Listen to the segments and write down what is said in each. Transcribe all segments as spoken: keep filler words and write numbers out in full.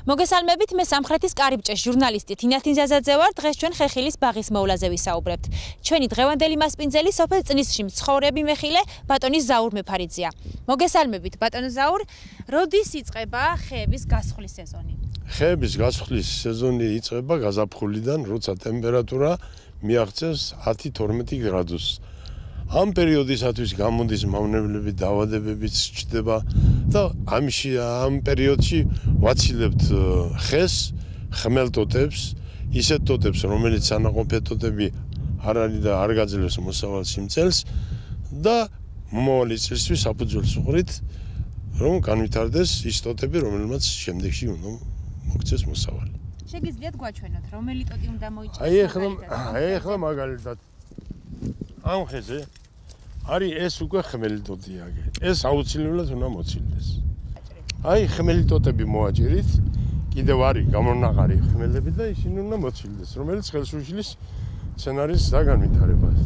მოგესალმებით, მე სამხრეთის კარიბჭეს ჟურნალისტი თინათინ ზაზაძე ვარ. დღეს ჩვენ ხეხილის ბაღის მოვლაზე ვისაუბრებთ. ჩვენი დღევანდელი მასპინძელი სოფელ წნისში მცხოვრები მეხილე ბატონი ზაურ მეფარიძეა. მოგესალმებით, ბატონო ზაურ, როდის იწყება ხეების გასხლის სეზონი? ხეების გასხლის სეზონი იწყება გაზაფხულიდან, როცა ტემპერატურა მიაღწევს ათი თორმეტი გრადუსს. ამ პერიოდისათვის გამოდის მავნებლები, დაავადებებიც ჩნდება და ამში ამ პერიოდში ვაცილებთ ხეს, ხმელტოტებს, ისეთ ტოტებს, რომელიც სანაყოფე ტოტები არ არის და არ გაძლევს მოსავალ სიმწელს და მომავალი წლისთვის საფუძველს უყრით, რომ განვითარდეს ის ტოტები, რომელმაც შემდეგში უნდა მოგცეს მოსავალი. შეგიძლიათ გვაჩვენოთ, რომელი ტოტი უნდა მოიჭრას? აი ახლა, აი ახლა მაგალითად ამ ხეზე არის ეს უკვე ხმელი ტოტია. ეს აუცილებლად უნდა მოცილდეს. აი ხმელი ტოტები მოაჭერით, კიდევ არის გამონაყარი ხმელები და ისინი უნდა მოცილდეს, რომელიც ხელს უშლის სცენარის დაგანვითარებას.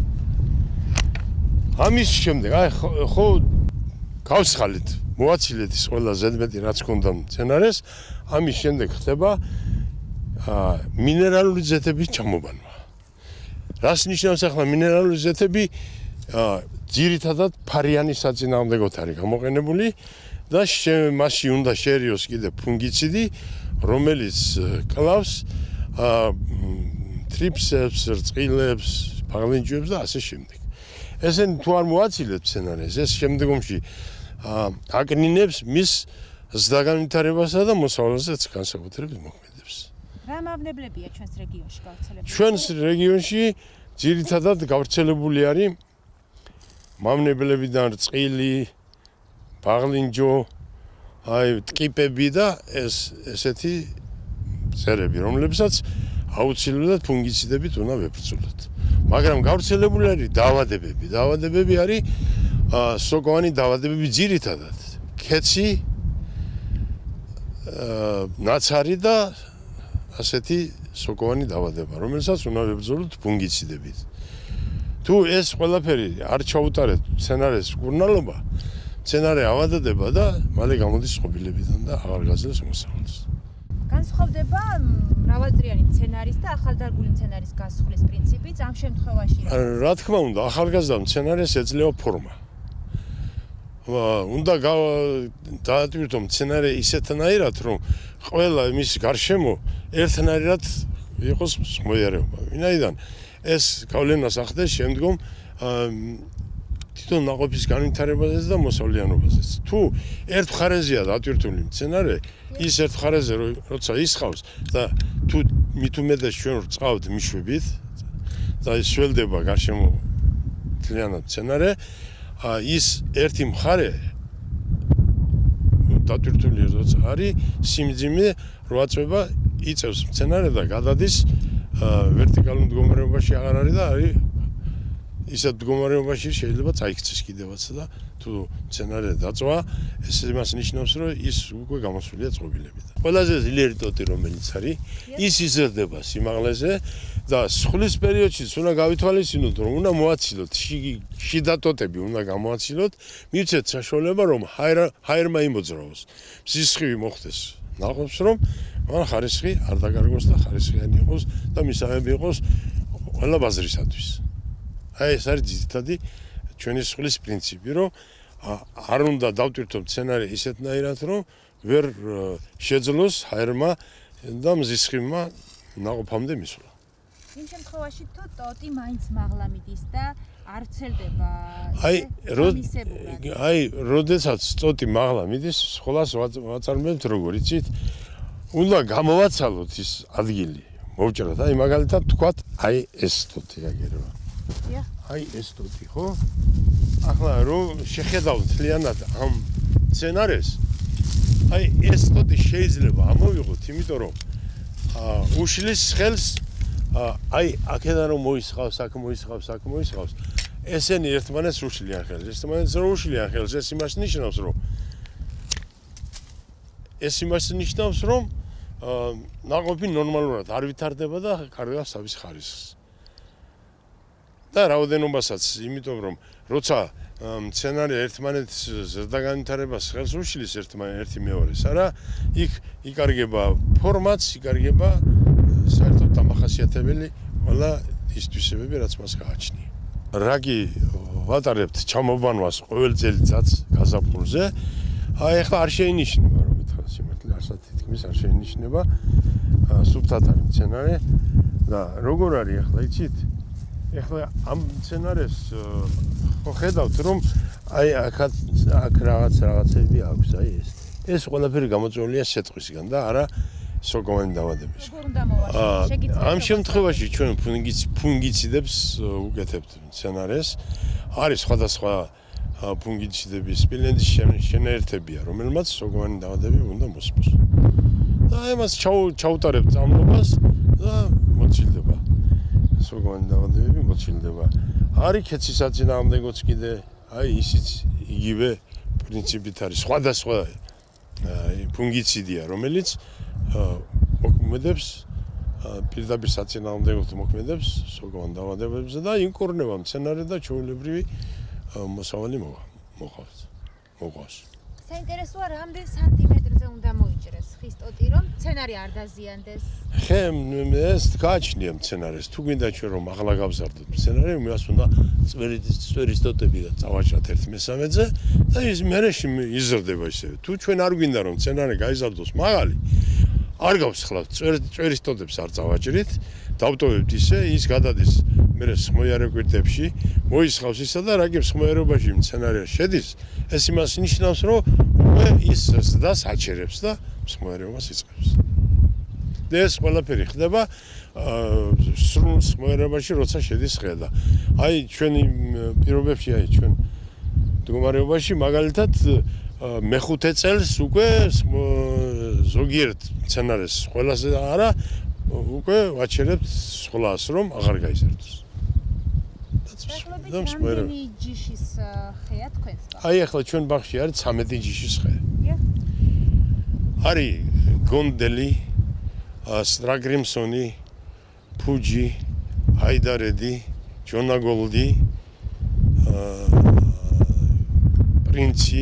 ამის შემდეგ, აი ხო გავსხალით, მოაცილეთ ის ყველა ზედმეტი რაც ქონდა სცენარეს, ამის შემდეგ ხდება მინერალური ზეთების ჩამობანვა. რას ნიშნავს ახლა მინერალური ზეთები? ძირითადად ფარიანი საწინააღმდეგოდ არის გამოყენებული და მასში უნდა შეერიოს კიდე ფუნგიციდი, რომელიც კლავს ტრიფსებს, რწყილებს, ფაღლინჯებს და ასე შემდეგ. ესენი თუ არ მოაცილეთ სცენარეს, ეს შემდგომში აკნინებს მის ზრდაგანვითარებასა და მოსავალსაც განსაკუთრებით მოქმედებს. რა მავნებლებია ჩვენს რეგიონში გავრცელებული? ჩვენს რეგიონში ძირითადად გავრცელებული არის მავნებლებიდან რწყილი, ფაღლინჯო, აი ტკიპები და ეს ესეთი წერები, რომლებსაც აუცილებლად ფუნგიციდებით უნდა ვებრძოლოთ. მაგრამ გავრცელებული არის დაავადებები. დაავადებები არის სოკოვანი დაავადებები ძირითადად. ქეცი, ნაცარი და ასეთი სოკოვანი დაავადება, რომელსაც უნდა ვებრძოლოთ ფუნგიციდებით. თუ ეს ყველაფერი არ ჩაუტარეთ სცენარეს მკურნალობა, სცენარე ავადდება და მალე გამოდის წყობილებიდან და აღარ გაძლევს მოსავალს. განსხვავდება მრავალწლიანი მცენარის და ახალდარგული მცენარის გასხლის პრინციპიც ამ შემთხვევაში? რა თქმა უნდა, ახალგაზრდა მცენარეს ეძლევა ფორმა. უნდა დაატვირთო მცენარე ისეთნაირად, რომ ყველა მის გარშემო ერთნაირად იყოს მოიარება. ვინაიდან ეს გავლენას ახდენს შემდგომ თვითონ ნაყოფის განვითარებაზეც და მოსავლიანობაზეც. თუ ერთ მხარეზეა დატვირთული მცენარე, ის ერთ მხარეზე როცა ისხავს და თუ მით უმეტეს ჩვენ ვრწყავთ მიშვებით და ის სველდება გარშემო მთლიანად მცენარე, ის ერთი მხარე დატვირთული როცა არის, სიმძიმე რო აწვება იწევს მცენარე და გადადის ვერტიკალურ მდგომარეობაში აღარ არის და არის ისეთ მდგომარეობაში შეიძლება წაიქცეს კიდევაც და თუ მცენარე დაწვა, ეს იმას ნიშნავს, რომ ის უკვე გამოსულია წყობილებიდან. ყველაზე ძლიერი ტოტი რომელიც არის, ის იზრდება სიმაღლეზე და სხლის პერიოდშიც უნდა გავითვალისწინოთ, რომ უნდა მოაცილოთ შიდა ტოტები, უნდა გამოაცილოთ, მივცეთ საშუალება, რომ ჰაერმა იმოძრავოს, სისხლი მოხდეს ნაყოფს, რომ მან ხარისხი არ დაკარგოს და ხარისხიანი იყოს და მისაღები იყოს ყველა ბაზრისათვის. აი ეს არის ძირითადი ჩვენი სხლის პრინციპი, რომ არ უნდა დავტვირთო მცენარე ისეთნაირად, რომ ვერ შეძლოს ჰაერმა და მზისხლმა ნაყოფამდე მისვლა. იმ შემთხვევაში თუ ტოტი მაინც მაღლა მიდის და არ ვრცელდება აი აი როდესაც ტოტი მაღლა მიდის, სხვას ვაწარმოებთ როგორ იცით? უნდა გამოვაცალოთ ის ადგილი, მოვჭრათ. აი მაგალითად თქვათ, აი ეს ტოტი აგერვა. აი ეს ტოტი, ხო? ახლა რომ შეხედავთ მთლიანად ამ სცენარეს, აი ეს ტოტი შეიძლება ამოვიღოთ, იმიტომ რომ უშლის ხელს აი აქედან რომ მოისხავს, აქ მოისხავს, აქ მოისხავს, ესენი ერთმანეთს უშლიან ხელს. ერთმანეთს რომ უშლიან ხელს, ეს იმას ნიშნავს, რომ ეს იმას ნიშნავს, რომ ნაყოფი ნორმალურად არ ვითარდება და კარგავს თავის ხარისხს. და რაოდენობასაც, იმიტომ რომ როცა მცენარე ერთმანეთის ზრდაგანვითარებას ხელს უშლის ერთმანეთი მეორეს, არა, იქ იკარგება ფორმაც, იკარგება საერთოდ დამახასიათებელი ყველა ის თვისებები, რაც მას გააჩნია. რაგი ვატარებთ ჩამობანვას ყოველ წელიწადს გაზაფხულზე, აი ახლა არ შეინიშნება, რომ ითქვა სიმართლე, არცად თითქმის არ შეინიშნება, სუფთად არის მცენარე და როგორ არის ახლა იცით? ახლა ამ მცენარეს ხო ხედავთ, რომ აი აქ აქ რაღაც რაღაცები აქვს, აი ეს. ეს ყველაფერი გამოწვეულია სეტყვისგან და არა სოკოვანი დაავადებისგან. ამ შემთხვევაში ჩვენ ფუნგიციდებს უკეთებთ მცენარეს. არის სხვადასხვა ფუნგიციდების სპილენდის შენაერთებია, რომელმაც სოკოვანი დაავადებები უნდა მოსპოს. და ამას ჩაუტარებთ წამლობას და მოცილდება. სოკოვანი დაავადებები მოცილდება. არის ქეცის საწინააღმდეგოც კიდე, აი ისიც იგივე პრინციპით არის. სხვადასხვა ფუნგიციდია, რომელიც მოქმედებს პირდაპირ საწინააღმდეგოდ მოქმედებს სოკოვან დაავადებებზე და ინკურნება მცენარე და ჩვეულებრივი მოსავალი მოყავს. მოყავს. საინტერესოა, რამდენ სანტიმეტრზე უნდა მოიჭრეს ხის ტოტი, რომ მცენარე არ დაზიანდეს? ხე ეს გააჩნია მცენარეს. თუ გვინდა ჩვენ რომ ახლა გავზარდოთ მცენარე, მას უნდა წვერი წვერის ტოტები და წავაჭრათ ერთ მესამედზე და ის მერეში იზრდება ისე. თუ ჩვენ არ გვინდა რომ მცენარე გაიზარდოს მაღალი, არ გავსხლავთ წვერის ტოტებს არ წავაჭრით, დავტოვებთ ისე, ის გადადის მერე სხმოიარე კვირტებში, მოისხავს ისა და რაგებ სხმოიერობაში მცენარე შედის, ეს იმას ნიშნავს, რომ უკვე ის ზრდას აჩერებს და სხმოიერებას იწყებს. და ეს ყველაფერი ხდება სრულ სხმოიერებაში, როცა შედის ხე და აი ჩვენი პირობებში, აი ჩვენ მდგომარეობაში მაგალითად მეხუთე წელს უკვე ზოგიერთ მცენარეს ყველაზე არა უკვე ვაჩერებთ სხლას, რომ აღარ გაიზარდოს. და მსმენელი ჯიშის ხეა თქვენს ბაღში? აი ახლა ჩვენ ბაღში არის ცამეტი ჯიშის ხე. არის გონდელი, სტრაგრიმსონი, ფუჯი, აიდარედი, ჯონაგოლდი, პრინცი.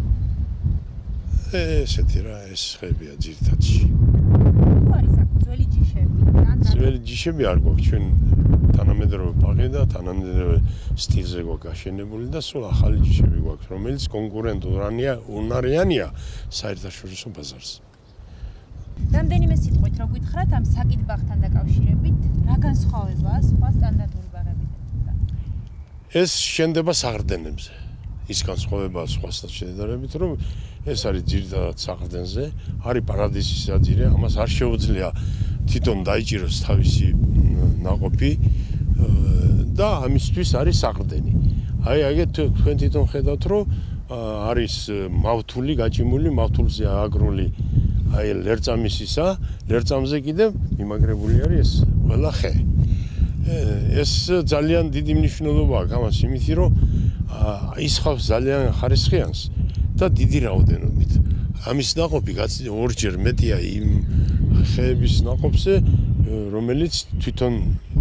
ესეთი რა ეს ხებია ძირითადში. თუ არის აქ ძველი ჯიშები? ძველი ჯიშები არ გვაქვს ჩვენ თანამედროვე ბაღი და თანამედროვე სტილზე გვაქვს გაშენებული და სულ ახალი ჯიშები გვაქვს, რომელიც კონკურენტურანია, უნარიანია საერთაშორისო ბაზარზე. რამდენიმე სიტყვით რო გითხრათ ამ საკით ბაღთან დაკავშირებით, რა განსხვავებაა სხვა სტანდარტული ბაღებიდან? ეს შენდება საყრდენებზე. ის განსხვავებაა სხვასთან შედარებით, რომ ეს არის ძირითადად საყრდენზე, არის პარადისის საძირე, ამას არ შეუძლია თვითონ დაიჭიროს თავისი ნაყოფი და ამისთვის არის საყრდენი. აი აგეთ თქვენ თვითონ ხედავთ, რომ არის მავთული გაჭიმული, მავთულზე აგრული აი ლერწამისისა, ლერწამზე კიდევ მიმაგრებული არის ეს ყველა ხე. ეს ძალიან დიდი მნიშვნელობა აქვს ამას, იმითი რომ ისხავს ძალიან ხარისხიანს და დიდი რაოდენობით. ამის ნაყოფი ორჯერ მეტია იმ ხეების ნაყოფზე, რომელიც თვითონ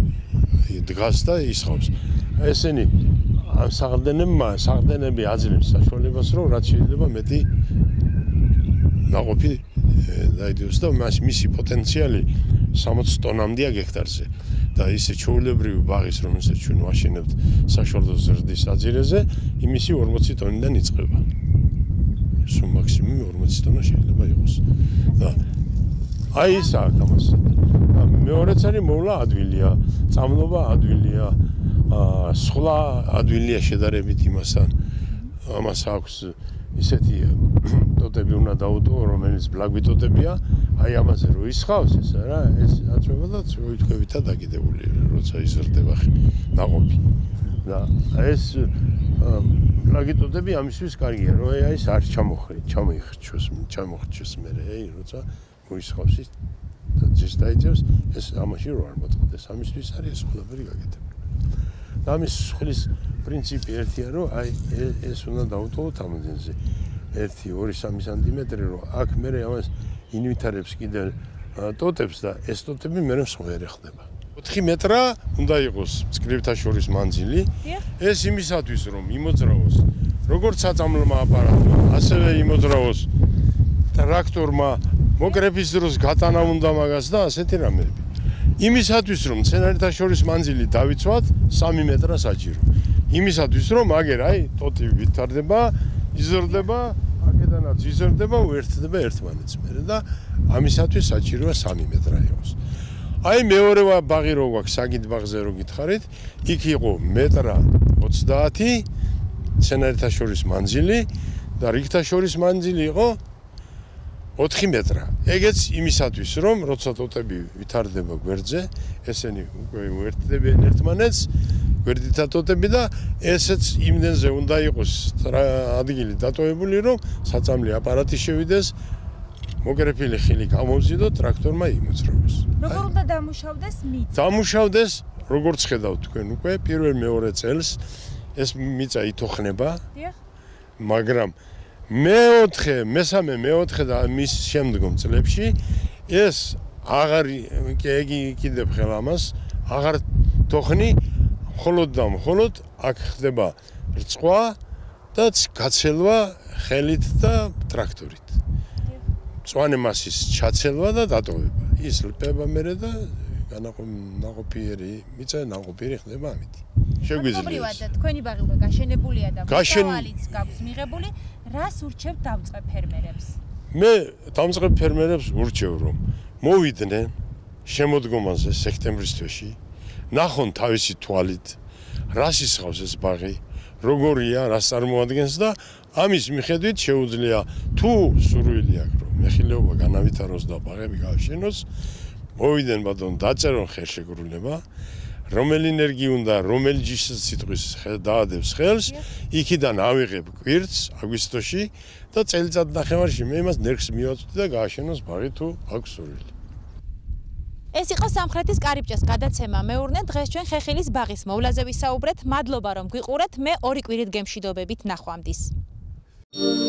დგას და ისხავს. ესენი ამ საყრდენებმა, საყრდენები აძლევს საშუალებას, რომ რაც შეიძლება მეტი ნაყოფი დაიდოს და მას მისი პოტენციალი სამოცი ტონამდეა გექტარზე. და ისე ჩვეულებრივი ბაღის, რომელსაც ჩვენ ვაშენებთ საშუალო ზრდის აძირეზე, იმისი ორმოცი ტონიდან იწყება. სულ მაქსიმუმი ორმოცი ტონა შეიძლება იყოს. და აი ეს აქ ამას. მეორეც არის მოვლა ადვილია, წამლობა ადვილია, სხლა ადვილია შედარებით იმასთან. ამას აქვს ისეთი ტოტები უნდა დაუტოვო, რომელიც ბლაგვი ტოტებია, აი ამაზე რო ისხავს ეს რა, ეს აწვება და წვეთქვევითა დაკიდებული, როცა იზრდება ნაყოფი. და ეს ბლაგვი ტოტები ამისთვის კარგია, რომ აი ეს არ ჩამოხრით, ჩამოიხრჩოს, ჩამოხრჩოს მერე, აი როცა მოისხავს ის და ძირს დაიძევს, ეს ამაში რო არ მოწყდეს, ამისთვის არის ეს ყველაფერი გაკეთებული. და ამის სხლის პრინციპი ერთია, რომ აი ეს უნდა დაუტოვოთ ამდენზე. ერთი, ორი, სამი სანტიმეტრი, რომ აქ მერე ამას ინვითარებს კიდე ტოტებს და ეს ტოტები მერე მსხვერპლი ხდება. ოთხი მეტრა უნდა იყოს მწკრივთა შორის მანძილი. ეს იმისათვის რომ იმოძრავოს როგორც საწამლმა აპარატმა, ასევე იმოძრავოს ტრაქტორმა, მოკრეფის დროს გატანა უნდა მაგას და ასეთი რამეები. იმისათვის რომ მცენარეთა შორის მანძილი დავიცვათ სამი მეტრა საჭირო. იმისათვის რომ აგერ აი ტოტი ვითარდება, იზრდება, აქედანაც იზრდება, უერთდება ერთმანეთს მერე და ამისათვის საჭიროა სამი მეტრა იყოს. აი მეორე ბაღი რო გვაქვს საგიდ ბაღზე რო გითხარით, იქ იყო მეტრა ოცდაათი მცენარეთა შორის მანძილი და რიგთა შორის მანძილი იყო ოთხი მეტრა. ეგეც იმისათვის რომ როცა ტოტები ვითარდება გვერდზე, ესენი უკვე უერთდებიან ერთმანეთს, გვერდითა ტოტები და ესეც იმდენზე უნდა იყოს ადგილი დატოვებული, რომ საწამლი აპარატი შევიდეს, მოკრეფილი ხილი გამოვზიდო, ტრაქტორმა იმოძრავოს. როგორ უნდა დამუშავდეს მიწა? დამუშავდეს, როგორც ხედავთ თქვენ უკვე პირველ მეორე წელს ეს მიწა ითოხნება, მაგრამ მეოთხე, მესამე, მეოთხე და მის შემდგომ წლებში ეს აღარ იგი კიდევ ხელ ამას აღარ თოხნი, მხოლოდ და მხოლოდ აქ ხდება რწყვა და გაცელვა ხელით და ტრაქტორით. მწვანე მასის ჩაცელვა და დატოვება. ის ლპება მერე და განაყოფიერი მიწა ნაყოფიერი ხდება ამით. შეგვიძლია თქვენი ბაღი უკვე გაშენებულია და მოსავალიც გაქვს მიღებული, რას ურჩევთ დამწყებ ფერმერებს? მე დამწყებ ფერმერებს ურჩევ რომ მოვიდნენ შემოდგომაზე სექტემბრის თვეში, ნახონ თავისი თვალით, რას ისხავს ეს ბაღი, როგორია, რას წარმოადგენს და ამის მიხედვით შეუძლია თუ სურვილი აქვს რომ მეხილეობა განავითაროს და ბაღები გააშენოს, მოვიდნენ ბატონო დაწერონ ხელშეკრულება, რომელი ენერგი უნდა, რომელი ჯიშის სიტყვის დაადებს ხელს, იქიდან ავიღებ კვირტს აგვისტოში და წელიწად ნახევარში მე იმას ნერგს მივაწვდი და გააშენოს ბაღი თუ აქვს სურვილი. ეს იყო სამხრეთის კარიბჭეს გადაცემა მეურნე. დღეს ჩვენ ხეხილის ბაღის მოვლაზე ვისაუბრეთ. მადლობა რომ გვიყურეთ. მე ორი კვირით გემშვიდობებით ნახვამდის.